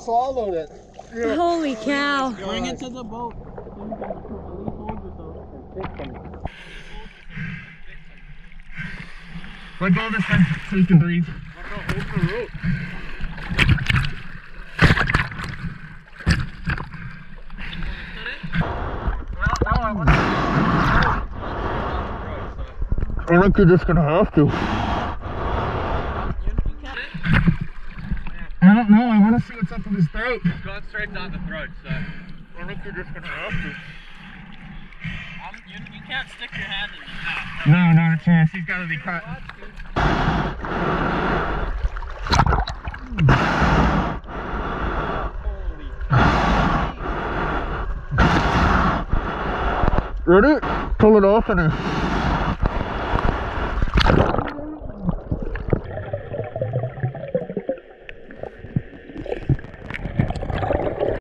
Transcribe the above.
swallowed it. Yeah. Holy cow. Bring it to the boat. Let go this time so you can breathe. Hold the rope. I think you're just gonna have to. I don't know, I want to see what's up with his throat. It's going straight down the throat, so. I think you're just gonna have to. You can't stick your hand in his mouth. No, not a chance. He's gotta be cut. Ready? Pull it off in it.